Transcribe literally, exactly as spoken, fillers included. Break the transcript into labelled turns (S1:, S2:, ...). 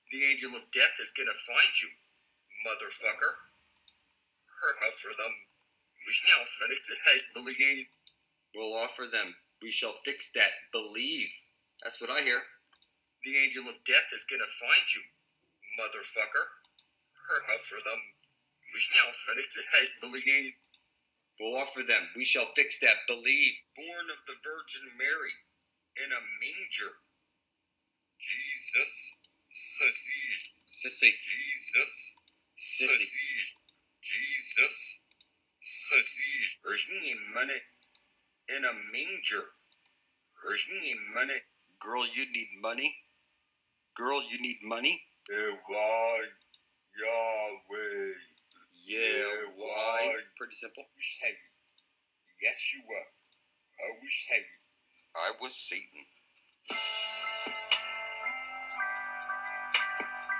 S1: The angel of death is gonna find you, motherfucker. For them. We shall fix that, believe. We'll offer them. We shall fix that, believe. That's what I hear. The angel of death is gonna find you, motherfucker. For them. We shall fix that, believe. We'll offer them. We shall fix that, believe. Born of the Virgin Mary in a manger. Jesus. Sissy. Sissy. Jesus. Sissy. Jesus. Sissy. Virgin money in a manger. Virgin money. Girl, you need money? Girl, you need money? Yeah, why? Yahweh. Yeah, why? Pretty simple. Say, yes, you were. I was Satan. I was Satan.